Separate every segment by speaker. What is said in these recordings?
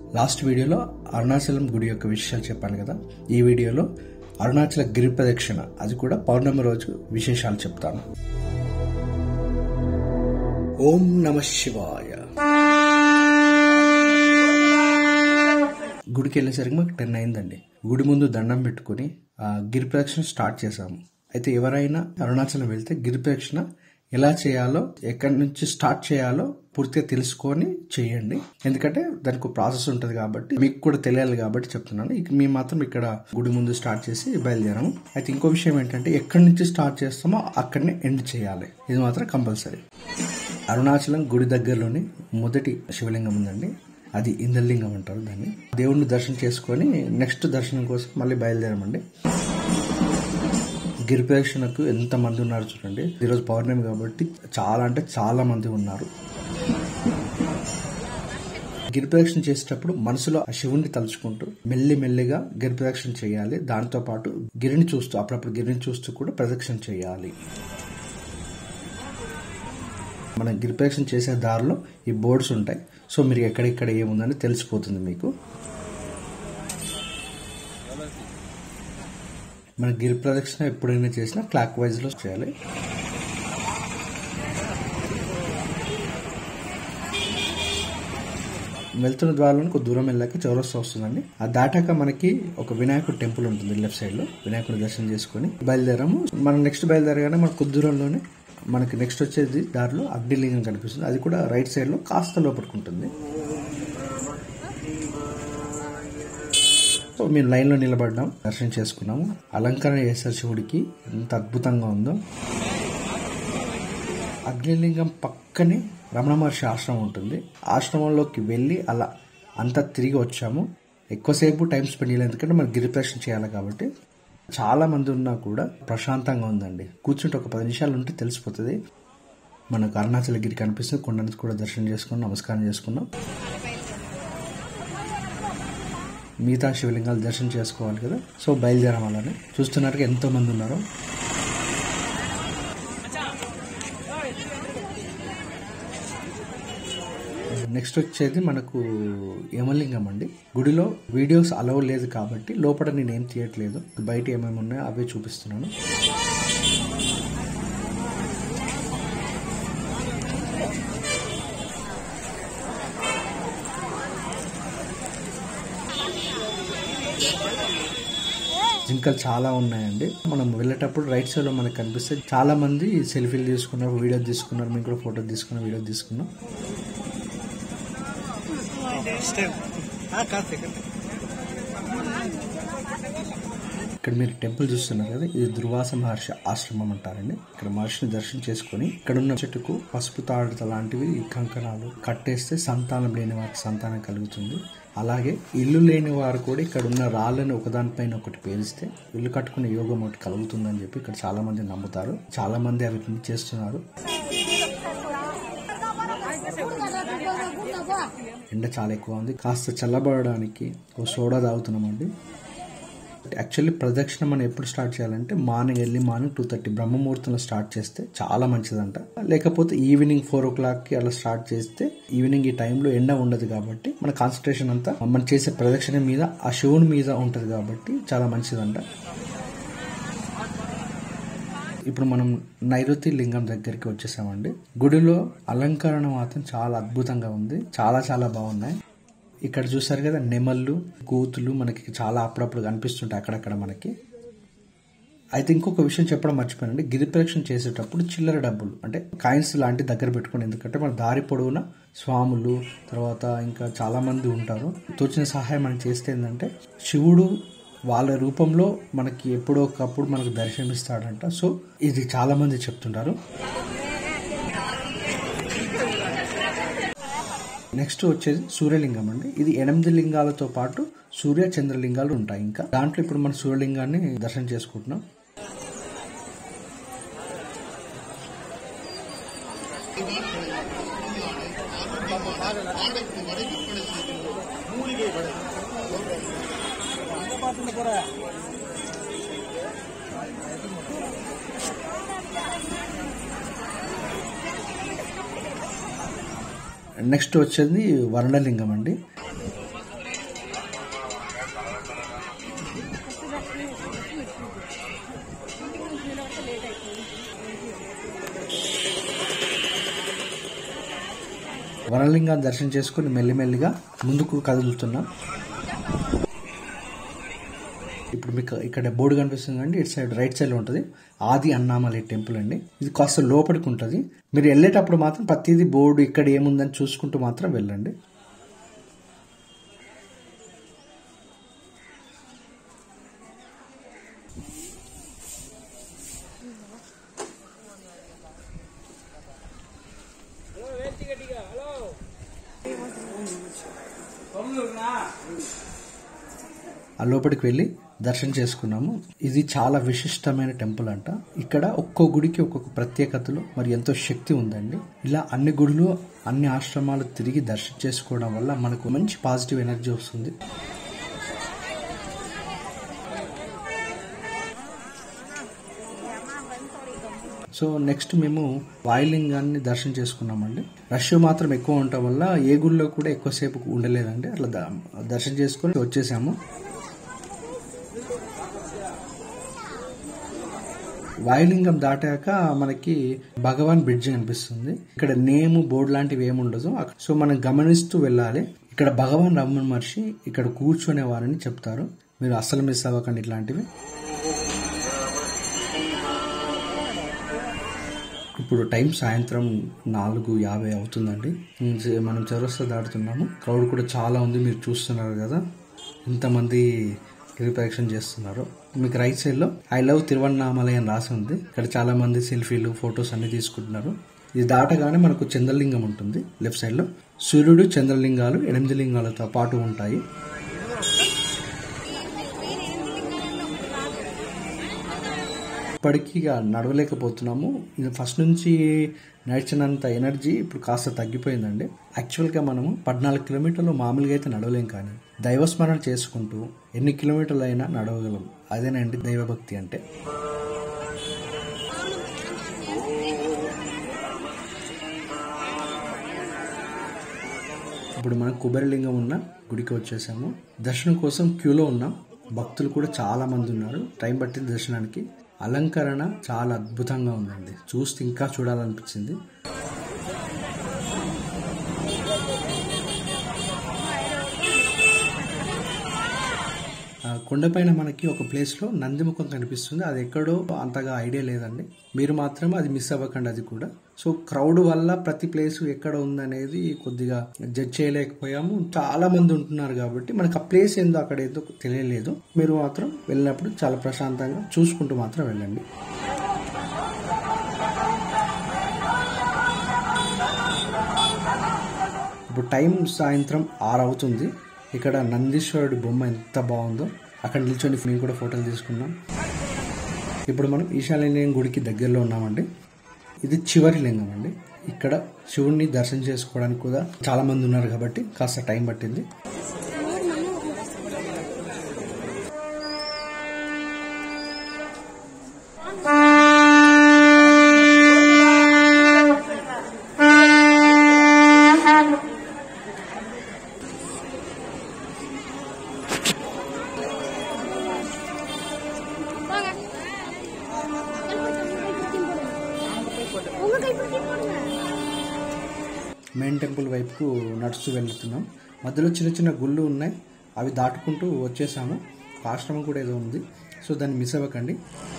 Speaker 1: Last వీడియోలో అరుణాచలం గుడి యొక్క విషయాలు చెప్పాను కదా. ఈ వీడియోలో అరుణాచల గిరి ప్రదక్షిణ, అది కూడా పౌర్ణమి రోజు విశేషాలు చెప్తాను. ఓం నమః శివాయ. గుడికి వెళ్ళేసరికి మాకు 10 అయిందండి. గుడి ముందు దండం పెట్టుకుని గిరి ప్రదక్షిణ స్టార్ట్ చేశాము. అయితే ఎవరైనా అరుణాచలం వెళ్తే గిరి ప్రదక్షిణ ఎలా చేయాలో, ఎక్కడి నుంచి స్టార్ట్ చేయాలో పూర్తిగా తెలుసుకొని చేయండి. ఎందుకంటే దానికి ఒక ప్రాసెస్ ఉంటుంది కాబట్టి మీకు కూడా తెలియాలి కాబట్టి చెప్తున్నాను. మేము మాత్రం ఇక్కడ గుడి ముందు స్టార్ట్ చేసి బయలుదేరాము. అయితే ఇంకో విషయం ఏంటంటే, ఎక్కడి నుంచి స్టార్ట్ చేస్తామో అక్కడనే ఎండ్ చేయాలి. ఇది మాత్రం కంపల్సరీ. అరుణాచలం గుడి దగ్గరలోని మొదటి శివలింగం ఉందండి. అది ఇంద్రలింగం అంటారు దాన్ని. దేవుణ్ణి దర్శనం చేసుకొని నెక్స్ట్ దర్శనం కోసం మళ్ళీ బయలుదేరామండి. గిరి ప్రదక్షిణకు ఎంత మంది ఉన్నారు చూడండి. ఈరోజు పౌర్ణమి కాబట్టి చాలా అంటే చాలా మంది ఉన్నారు. గిరి ప్రదక్షిణ చేసేటప్పుడు మనసులో ఆ శివుణ్ణి తలుచుకుంటూ మెల్లిమెల్లిగా గిరి ప్రదక్షిణ చేయాలి. దాంతో పాటు గిరిని చూస్తూ, అప్పుడప్పుడు గిరిని చూస్తూ కూడా ప్రదక్షిణ చేయాలి. మనం గిరి ప్రదక్షిణ చేసే దారిలో ఈ బోర్డ్స్ ఉంటాయి. సో మీరు ఎక్కడెక్కడ ఏముందని తెలిసిపోతుంది మీకు. మన గిరి ప్రదక్షిణ ఎప్పుడైనా చేసినా క్లాక్ వైజ్ లో చేయాలి. వెళ్తున్న ద్వారంలో కొంచెం దూరం వెళ్ళాక చౌరస్తా వస్తుందండి. అది దాటాక మనకి ఒక వినాయకుడు టెంపుల్ ఉంటుంది లెఫ్ట్ సైడ్ లో. వినాయకుడి దర్శనం చేసుకుని బయలుదేరాము. మనం నెక్స్ట్ బయలుదేరగానే మన కొద్ది దూరంలోనే మనకి నెక్స్ట్ వచ్చేది దారిలో అగ్నిలింగం కనిపిస్తుంది. అది కూడా రైట్ సైడ్ లో కాస్త లోపడుకుంటుంది. సో మేము లైన్ లో నిలబడ్డాం, దర్శనం చేసుకున్నాము. అలంకరణ చేస్తారు శివుడికి, ఎంత అద్భుతంగా ఉందో. అగ్నిలింగం పక్కనే రమణ మహర్షి ఆశ్రమం ఉంటుంది. ఆశ్రమంలోకి వెళ్ళి అలా అంతా తిరిగి వచ్చాము. ఎక్కువసేపు టైం స్పెండ్ చేయలేదు, ఎందుకంటే మనం గిరి ప్రదక్షిణ చేయాలి కాబట్టి. చాలా మంది ఉన్నా కూడా ప్రశాంతంగా ఉందండి. కూర్చుంటే ఒక 10 నిమిషాలు ఉంటే తెలిసిపోతుంది. మనకు అరుణాచల గిరి కనిపిస్తుంది. కొండ నుంచి కూడా దర్శనం చేసుకున్నాం, నమస్కారం చేసుకున్నాం. మిగతా శివలింగాలు దర్శనం చేసుకోవాలి కదా. సో బయలుదేరాం. అలానే చూస్తున్నారు ఎంతో మంది ఉన్నారు. నెక్స్ట్ వచ్చేది మనకు యమలింగం అండి. గుడిలో వీడియోస్ అలౌ లేదు కాబట్టి లోపల నేనేం తీయట్లేదు. బయట ఏమేమి ఉన్నాయో అవే చూపిస్తున్నాను. జింకలు చాలా ఉన్నాయండి. మనం వెళ్ళేటప్పుడు రైట్ సైడ్ లో మనకు కనిపిస్తే చాలా మంది సెల్ఫీలు తీసుకున్నారు, వీడియో తీసుకున్నారు. మేము కూడా ఫోటో తీసుకున్నాం, వీడియో తీసుకున్నాం. ఇక్కడ మీరు టెంపుల్ చూస్తున్నారు కదా, ఇది దుర్వాస మహర్షి ఆశ్రమం అంటారండి. ఇక్కడ మహర్షిని దర్శనం చేసుకుని ఇక్కడ ఉన్న చెట్టుకు పసుపు తాడుత లాంటివి కంకణాలు కట్టేస్తే సంతానం లేని వారికి సంతానం కలుగుతుంది. అలాగే ఇల్లు లేని వారు కూడా ఇక్కడ ఉన్న రాళ్ళని ఒకదానిపైన ఒకటి పేలిస్తే ఇల్లు కట్టుకునే యోగం ఒకటి కలుగుతుందని చెప్పి ఇక్కడ చాలా మంది నమ్ముతారు. చాలా మంది అవి చేస్తున్నారు. ఎండ చాలా ఎక్కువ ఉంది. కాస్త చల్లబడడానికి ఒక సోడా తాగుతున్నామండి. యాక్చువల్లీ ప్రదక్షిణ మనం ఎప్పుడు స్టార్ట్ చేయాలంటే మార్నింగ్ 2:30 బ్రహ్మముహూర్తంలో స్టార్ట్ చేస్తే చాలా మంచిదంట. లేకపోతే ఈవినింగ్ 4 o'clock అలా స్టార్ట్ చేస్తే ఈవినింగ్ ఈ టైంలో ఎండ ఉండదు కాబట్టి మన కాన్సన్ట్రేషన్ అంతా మనం చేసే ప్రదక్షిణ మీద, ఆ శివుని మీద ఉంటది కాబట్టి చాలా మంచిదంట. ఇప్పుడు మనం నైరుతి లింగం దగ్గరికి వచ్చేసామండి. గుడిలో అలంకరణ మాత్రం చాలా అద్భుతంగా ఉంది. చాలా చాలా బాగున్నాయి. ఇక్కడ చూసారు కదా, నెమళ్ళు, కూతులు మనకి చాలా అప్పుడప్పుడు కనిపిస్తుంటాయి అక్కడక్కడ మనకి. అయితే ఇంకొక విషయం చెప్పడం మర్చిపోయానండి. గిరి ప్రదక్షిణ చేసేటప్పుడు చిల్లర డబ్బులు అంటే కాయిన్స్ లాంటి దగ్గర పెట్టుకోండి. ఎందుకంటే మన దారి పొడవున స్వాములు, తర్వాత ఇంకా చాలా మంది ఉంటారు. తోచిన సహాయం మనం చేస్తే ఏంటంటే శివుడు వాళ్ళ రూపంలో మనకి ఎప్పుడో ఒకప్పుడు మనకు దర్శనమిస్తాడంట. సో ఇది చాలా మంది చెప్తుంటారు. నెక్స్ట్ వచ్చేది సూర్యలింగం అండి. ఇది 8 లింగాలతో పాటు సూర్య చంద్రలింగాలు ఉంటాయి. ఇంకా దాంట్లో ఇప్పుడు మనం సూర్యలింగాన్ని దర్శనం చేసుకుంటున్నాం. నెక్స్ట్ వచ్చేది వరుణలింగం అండి. వనలింగాన్ని దర్శనం చేసుకుని మెల్లిమెల్లిగా ముందుకు కదులుతున్నాం. ఇప్పుడు మీకు ఇక్కడ బోర్డు కనిపిస్తుంది అండి, ఇటు సైడ్ రైట్ సైడ్ లో ఉంటుంది ఆది అన్నామలై టెంపుల్ అండి. ఇది కాస్త లోపలికి ఉంటుంది. మీరు వెళ్ళేటప్పుడు మాత్రం ప్రతిదీ బోర్డు ఇక్కడ ఏముందని చూసుకుంటూ మాత్రం వెళ్ళండి. ఆ లోపలికి వెళ్ళి దర్శనం చేసుకున్నాము. ఇది చాలా విశిష్టమైన టెంపుల్ అంట. ఇక్కడ ఒక్కో గుడికి ఒక్కొక్క ప్రత్యేకతలు మరి ఎంతో శక్తి ఉందండి. ఇలా అన్ని గుడులు అన్ని ఆశ్రమాలు తిరిగి దర్శనం చేసుకోవడం వల్ల మనకు మంచి పాజిటివ్ ఎనర్జీ వస్తుంది. సో నెక్స్ట్ మేము వాయులింగాన్ని దర్శనం చేసుకున్నామండి. రష్ మాత్రం ఎక్కువ ఉండటం వల్ల ఏ గుడిలో కూడా ఎక్కువసేపు ఉండలేదండి. అట్లా దర్శనం చేసుకొని వచ్చేసాము. వాయులింగం దాటాక మనకి భగవాన్ బ్రిడ్జ్ కనిపిస్తుంది. ఇక్కడ నేము బోర్డు లాంటివి ఏమి ఉండదు. సో మనం గమనిస్తూ వెళ్ళాలి. ఇక్కడ భగవాన్ రమణ మహర్షి ఇక్కడ కూర్చునే వారని చెప్తారు. మీరు అస్సలు మిస్ అవ్వకండి ఇట్లాంటివి. ఇప్పుడు టైం సాయంత్రం 4:50 అవుతుందండి. మనం చౌరస్తా దాటుతున్నాము. క్రౌడ్ కూడా చాలా ఉంది, మీరు చూస్తున్నారు కదా ఇంతమంది గిరిప్రదక్షిణ చేస్తున్నారు. మీకు రైట్ సైడ్ లో ఐ లవ్ తిరువన్నామలై అని రాసి ఉంది. ఇక్కడ చాలా మంది సెల్ఫీలు ఫొటోస్ అన్ని తీసుకుంటున్నారు. ఇది దాటగానే మనకు చంద్రలింగం ఉంటుంది. లెఫ్ట్ సైడ్ లో సూర్యుడు చంద్రలింగాలు 8 లింగాలతో పాటు ఉంటాయి. ఇప్పటికీ నడవలేకపోతున్నాము. ఇది ఫస్ట్ నుంచి నడిచినంత ఎనర్జీ ఇప్పుడు కాస్త తగ్గిపోయిందండి. యాక్చువల్గా మనము 14 కిలోమీటర్లు మామూలుగా అయితే నడవలేం, కానీ దైవస్మరణ చేసుకుంటూ ఎన్ని కిలోమీటర్లు అయినా నడవగలం. అదేనండి దైవభక్తి అంటే. ఇప్పుడు మనం కుబేరలింగం ఉన్న గుడికి వచ్చేసాము. దర్శనం కోసం క్యూలో ఉన్నాం. భక్తులు కూడా చాలా మంది ఉన్నారు. టైం పట్టింది దర్శనానికి. అలంకరణ చాలా అద్భుతంగా ఉందండి. చూస్తే ఇంకా చూడాలనిపించింది. కొండపైన మనకి ఒక ప్లేస్లో నందిముఖం కనిపిస్తుంది. అది ఎక్కడో అంతగా ఐడియా లేదండి. మీరు మాత్రం అది మిస్ అవ్వకండి. అది కూడా సో క్రౌడ్ వల్ల ప్రతి ప్లేస్ ఎక్కడ ఉందనేది కొద్దిగా జడ్జ్ చేయలేకపోయాము. చాలా మంది ఉంటున్నారు కాబట్టి మనకు ఆ ప్లేస్ ఏందో అక్కడ ఏదో తెలియలేదు. మీరు మాత్రం వెళ్ళినప్పుడు చాలా ప్రశాంతంగా చూసుకుంటూ మాత్రం వెళ్ళండి. ఇప్పుడు టైం సాయంత్రం 6 అవుతుంది. ఇక్కడ నందీశ్వరుడి బొమ్మ ఎంత బాగుందో అక్కడ నిల్చొని మేము కూడా ఫోటోలు తీసుకున్నాం. ఇప్పుడు మనం ఈశాన్య గుడికి దగ్గరలో ఉన్నామండి. ఇది చివరి లింగం అండి. ఇక్కడ శివుణ్ణి దర్శనం చేసుకోవడానికి కూడా చాలా మంది ఉన్నారు కాబట్టి కాస్త టైం పట్టింది. మెయిన్ టెంపుల్ వైపుకు నడుస్తూ వెళ్తున్నాం. మధ్యలో చిన్న చిన్న గుళ్ళు ఉన్నాయి, అవి దాటుకుంటూ వచ్చేసాము. ఆశ్రమం కూడా ఏదో ఉంది, సో దాన్ని మిస్ అవ్వకండి.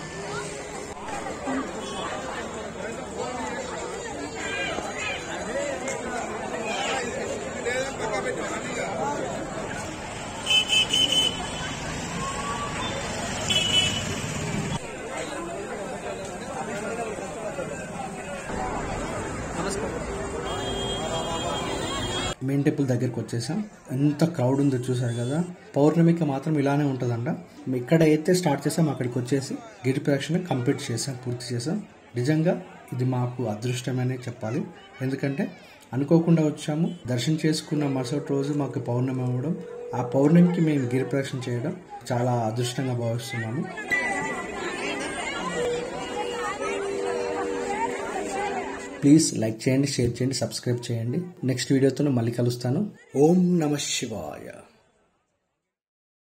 Speaker 1: మెయిన్ టెంపుల్ దగ్గరికి వచ్చేసాం. ఎంత క్రౌడ్ ఉందో చూసారు కదా. పౌర్ణమికి మాత్రం ఇలానే ఉంటుందంట. ఇక్కడ అయితే స్టార్ట్ చేసాం, అక్కడికి వచ్చేసి గిరి ప్రదక్షిణ కంప్లీట్ చేసాం, పూర్తి చేసాం. నిజంగా ఇది మాకు అదృష్టమనే చెప్పాలి. ఎందుకంటే అనుకోకుండా వచ్చాము, దర్శనం చేసుకున్న మరుసటి రోజు మాకు పౌర్ణమి అవ్వడం, ఆ పౌర్ణమికి మేము గిరి ప్రదక్షిణ చేయడం చాలా అదృష్టంగా భావిస్తున్నాము. ప్లీజ్ లైక్ చేయండి, షేర్ చేయండి, సబ్స్క్రైబ్ చేయండి. నెక్స్ట్ వీడియోతో మళ్ళీ కలుస్తాను. ఓం నమః శివాయ.